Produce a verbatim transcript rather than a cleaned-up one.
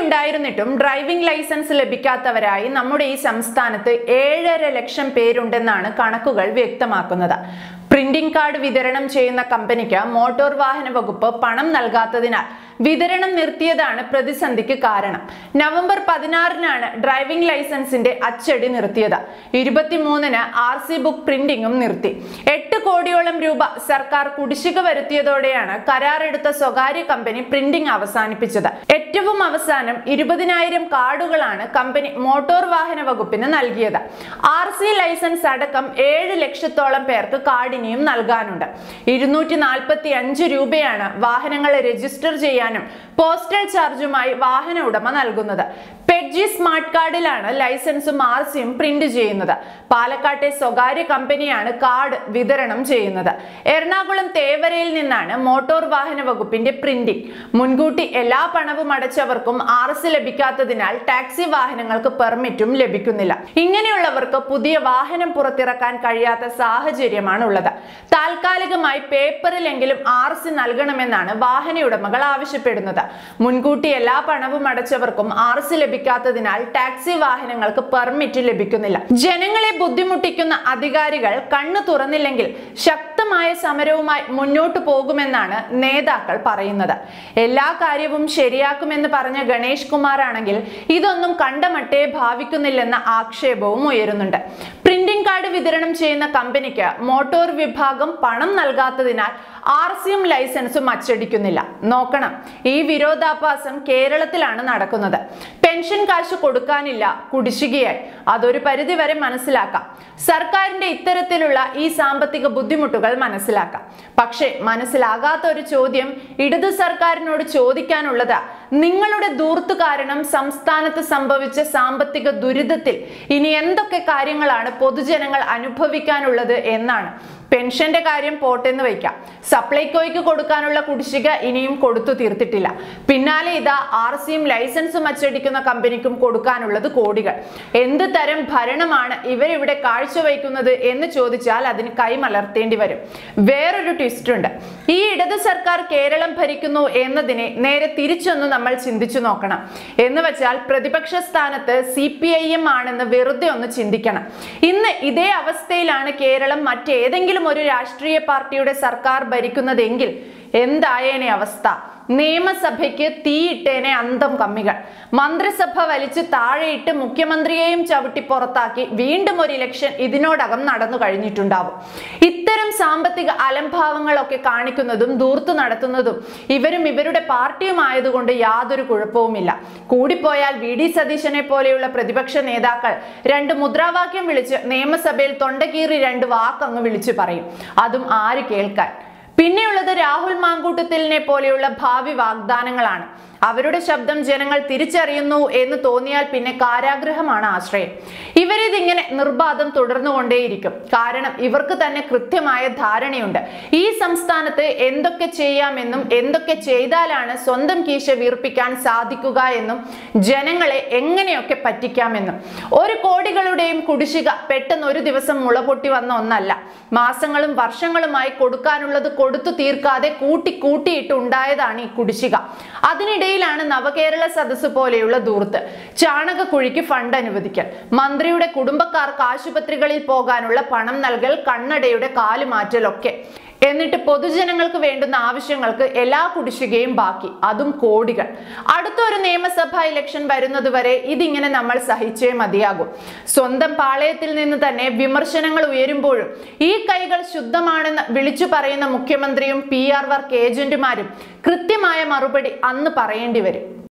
ഉണ്ടായിരുന്നിട്ടും driving licence ലഭിക്കാത്തവരായി നമ്മുടെ ഈ സംസ്ഥാനത്ത് ഏഴര ലക്ഷം പേരുണ്ടെന്നാണ് കണക്കുകൾ വ്യക്തമാക്കുന്നത്. പ്രിന്റിംഗ് കാർഡ് വിതരണം ചെയ്യുന്ന കമ്പനിക്ക് മോട്ടോർ വാഹന വകുപ്പ് പണം നൽകാത്തതിനാൽ വിതരണം നിർത്തിയതാണ് പ്രതിസന്ധിക്ക് കാരണം. നവംബർ പതിനാറിനാണ് ഡ്രൈവിംഗ് ലൈസൻസിന്റെ അച്ചടി നിർത്തിയത്. ഇരുപത്തിമൂന്നിന് ആർ സി ബുക്ക് പ്രിന്റിംഗും നിർത്തി. എട്ട് കോടിയോളം രൂപ സർക്കാർ കുടിശ്ശിക വരുത്തിയതോടെയാണ് കരാറെടുത്ത സ്വകാര്യ കമ്പനി പ്രിന്റിംഗ് അവസാനിപ്പിച്ചത്. ഏറ്റവും അവസാനം ഇരുപതിനായിരം കാർഡുകളാണ് കമ്പനി മോട്ടോർ വാഹന വകുപ്പിന് നൽകിയത്. ആർ സി ലൈസൻസ് അടക്കം ഏഴ് ലക്ഷത്തോളം പേർക്ക് കാർഡിനിയും നൽകാനുണ്ട്. ഇരുന്നൂറ്റി നാൽപ്പത്തി അഞ്ച് രൂപയാണ് വാഹനങ്ങൾ രജിസ്റ്റർ ചെയ്യാൻ പോസ്റ്റൽ ചാർജുമായി വാഹന ഉടമ നൽകുന്നത്. പെഡ്ജി സ്മാർട്ട് കാർഡിലാണ് ലൈസൻസും ആർ സിയും പ്രിന്റ് ചെയ്യുന്നത്. പാലക്കാട്ടെ സ്വകാര്യ കമ്പനിയാണ് കാർഡ് വിതരണം ചെയ്യുന്നത്. എറണാകുളം തേവരയിൽ നിന്നാണ് മോട്ടോർ വാഹന വകുപ്പിന്റെ പ്രിന്റിംഗ്. മുൻകൂട്ടി എല്ലാ പണവും അടച്ചവർക്കും ആർ സി ലഭിക്കാത്തതിനാൽ ടാക്സി വാഹനങ്ങൾക്ക് പെർമിറ്റും ലഭിക്കുന്നില്ല. ഇങ്ങനെയുള്ളവർക്ക് പുതിയ വാഹനം പുറത്തിറക്കാൻ കഴിയാത്ത സാഹചര്യമാണ് ഉള്ളത്. താൽക്കാലികമായി പേപ്പറിലെങ്കിലും ആർ സി നൽകണമെന്നാണ് വാഹന ഉടമകൾ ആവശ്യപ്പെടുന്നത്. മുൻകൂട്ടി എല്ലാ പണവും അടച്ചവർക്കും ആർ സി ലഭിക്കാത്തതിനാൽ ടാക്സി വാഹനങ്ങൾക്ക് പെർമിറ്റ് ലഭിക്കുന്നില്ല. ജനങ്ങളെ ബുദ്ധിമുട്ടിക്കുന്ന അധികാരികൾ കണ്ണു തുറന്നില്ലെങ്കിൽ ശക്തമായ സമരവുമായി മുന്നോട്ടു പോകുമെന്നാണ് നേതാക്കൾ പറയുന്നത്. എല്ലാ കാര്യവും ശരിയാക്കുമെന്ന് പറഞ്ഞ ഗണേഷ് കുമാർ ആണെങ്കിൽ ഇതൊന്നും കണ്ടമട്ടേ ഭാവിക്കുന്നില്ലെന്ന ആക്ഷേപവും ഉയരുന്നുണ്ട്. പ്രിന്റിംഗ് കാർഡ് വിതരണം ചെയ്യുന്ന കമ്പനിക്ക് മോട്ടോർ വിഭാഗം പണം നൽകാത്തതിനാൽ ആർ സിയും ലൈസൻസും അച്ചടിക്കുന്നില്ല. നോക്കണം, ഈ വിരോധാഭാസം കേരളത്തിലാണ് നടക്കുന്നത്. പെൻഷൻ കാശ് കൊടുക്കാനില്ല, കുടിശ്ശികയായി. അതൊരു പരിധി വരെ മനസ്സിലാക്കാം. സർക്കാരിന്റെ ഇത്തരത്തിലുള്ള ഈ സാമ്പത്തിക ബുദ്ധിമുട്ടുകൾ മനസ്സിലാക്കാം. പക്ഷേ മനസ്സിലാകാത്ത ഒരു ചോദ്യം ഇടതു സർക്കാരിനോട് ചോദിക്കാനുള്ളത്, നിങ്ങളുടെ ധൂർത്ത് കാരണം സംസ്ഥാനത്ത് സംഭവിച്ച സാമ്പത്തിക ദുരിതത്തിൽ ഇനി എന്തൊക്കെ കാര്യങ്ങളാണ് പൊതുജനങ്ങൾ അനുഭവിക്കാനുള്ളത് എന്നാണ്. പെൻഷന്റെ കാര്യം പോട്ടെന്ന് വയ്ക്കാം. സപ്ലൈകോയ്ക്ക് കൊടുക്കാനുള്ള കുടിശ്ശിക ഇനിയും കൊടുത്തു തീർത്തിട്ടില്ല. പിന്നാലെ ഇതാ ആർ സിയും ലൈസൻസും അച്ചടിക്കുന്ന കമ്പനിക്കും കൊടുക്കാനുള്ളത് കോടികൾ. എന്ത് തരം ഭരണമാണ് ഇവരിവിടെ കാഴ്ചവെക്കുന്നത് എന്ന് ചോദിച്ചാൽ അതിന് കൈമലർത്തേണ്ടി വരും. വേറൊരു ട്വിസ്റ്റ് ഉണ്ട്. ഈ ഇടത് സർക്കാർ കേരളം ഭരിക്കുന്നു എന്നതിനെ നേരെ തിരിച്ചൊന്ന് നമ്മൾ ചിന്തിച്ചു നോക്കണം. എന്ന് വെച്ചാൽ പ്രതിപക്ഷ സ്ഥാനത്ത് സി പി ഐ എം ആണെന്ന് വെറുതെ ഒന്ന് ചിന്തിക്കണം. ഇന്ന് ഇതേ അവസ്ഥയിലാണ് കേരളം മറ്റേതെങ്കിലും ഒരു രാഷ്ട്രീയ പാർട്ടിയുടെ സർക്കാർ ഭരിക്കുന്നതെങ്കിൽ എന്തായേനെ അവസ്ഥ? നിയമസഭയ്ക്ക് തീയിട്ടേനെ അന്തം കമ്മികൾ. മന്ത്രിസഭ വലിച്ച് താഴെയിട്ട് മുഖ്യമന്ത്രിയെയും ചവിട്ടി പുറത്താക്കി വീണ്ടും ഒരു ഇലക്ഷൻ ഇതിനോടകം നടന്നു കഴിഞ്ഞിട്ടുണ്ടാവും. ഇത്തരം സാമ്പത്തിക അലംഭാവങ്ങളൊക്കെ കാണിക്കുന്നതും ധൂർത്ത് നടത്തുന്നതും ഇവരും ഇവരുടെ പാർട്ടിയും ആയതുകൊണ്ട് യാതൊരു കുഴപ്പവുമില്ല. കൂടിപ്പോയാൽ വി ഡി സതീശനെ പോലെയുള്ള പ്രതിപക്ഷ നേതാക്കൾ രണ്ട് മുദ്രാവാക്യം വിളിച്ച് നിയമസഭയിൽ തൊണ്ടകീറി രണ്ട് വാക്കങ്ങ് വിളിച്ചു പറയും. അതും ആര് കേൾക്കാൻ? പിന്നെയുള്ളത് രാഹുൽ മാങ്കൂട്ടത്തിലിനെ പോലെയുള്ള ഭാവി വാഗ്ദാനങ്ങളാണ്. അവരുടെ ശബ്ദം ജനങ്ങൾ തിരിച്ചറിയുന്നു എന്ന് തോന്നിയാൽ പിന്നെ കാരാഗ്രഹമാണ് ആശ്രയം. ഇവരിതിങ്ങനെ നിർബാധം തുടർന്നുകൊണ്ടേയിരിക്കും. കാരണം ഇവർക്ക് തന്നെ കൃത്യമായ ധാരണയുണ്ട് ഈ സംസ്ഥാനത്ത് എന്തൊക്കെ ചെയ്യാമെന്നും എന്തൊക്കെ ചെയ്താലാണ് സ്വന്തം കീശ വീർപ്പിക്കാൻ സാധിക്കുക എന്നും ജനങ്ങളെ എങ്ങനെയൊക്കെ പറ്റിക്കാമെന്നും. ഒരു കോടികളുടെയും കുടിശ്ശിക പെട്ടെന്ന് ഒരു ദിവസം മുളപൊട്ടി വന്ന ഒന്നല്ല. മാസങ്ങളും വർഷങ്ങളുമായി കൊടുക്കാനുള്ളത് കൊടുത്തു തീർക്കാതെ കൂട്ടി കൂട്ടിയിട്ട് ഉണ്ടായതാണ് ഈ കുടിശ്ശിക. അതിനിടയിലാണ് നവകേരള സദസ്സ് പോലെയുള്ള ധൂർത്ത്. ചാണകക്കുഴിക്ക് ഫണ്ട് അനുവദിക്കൽ, മന്ത്രിയുടെ കുടുംബക്കാർക്ക് ആശുപത്രികളിൽ പോകാനുള്ള പണം നൽകൽ, കണ്ണടയുടെ കാലുമാറ്റലൊക്കെ. എന്നിട്ട് പൊതുജനങ്ങൾക്ക് വേണ്ടുന്ന ആവശ്യങ്ങൾക്ക് എല്ലാ കുടിശ്ശികയും ബാക്കി, അതും കോടികൾ. അടുത്തൊരു നിയമസഭാ ഇലക്ഷൻ വരുന്നത് വരെ ഇതിങ്ങനെ നമ്മൾ സഹിച്ചേ മതിയാകും. സ്വന്തം പാളയത്തിൽ നിന്ന് തന്നെ വിമർശനങ്ങൾ ഉയരുമ്പോഴും ഈ കൈകൾ ശുദ്ധമാണെന്ന് വിളിച്ചു പറയുന്ന മുഖ്യമന്ത്രിയും പി ആർ വർക്ക് ഏജന്റുമാരും കൃത്യമായ മറുപടി അന്ന് പറയേണ്ടി വരും.